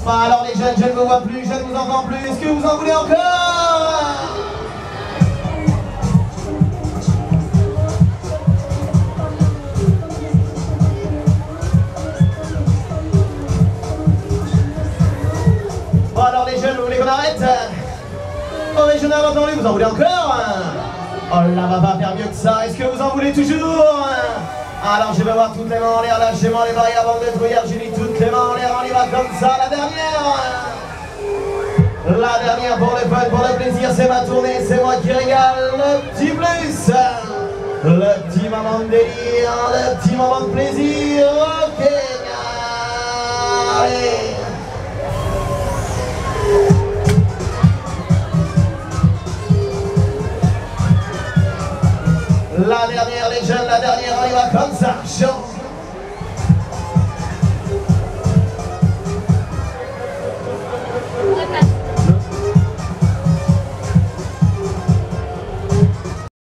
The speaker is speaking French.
Bah alors les jeunes, je ne vous vois plus, je ne vous entends plus. Est-ce que vous en voulez encore? Bon alors les jeunes, vous voulez qu'on arrête? Oh mais je n'ai pas entendu, vous en voulez encore? Oh là, va pas faire mieux que ça, est-ce que vous en voulez toujours? Alors je vais voir toutes les mains en l'air, lâchez-moi les barrières avant de trouiller, j'ai mis toutes les mains en l'air, on y va comme ça, la dernière! La dernière pour le fun, pour le plaisir, c'est ma tournée, c'est moi qui régale, le petit plus! Le petit moment de délire, le petit moment de plaisir, ok! Allez! La dernière, les jeunes, la dernière, on y va comme ça, chaud.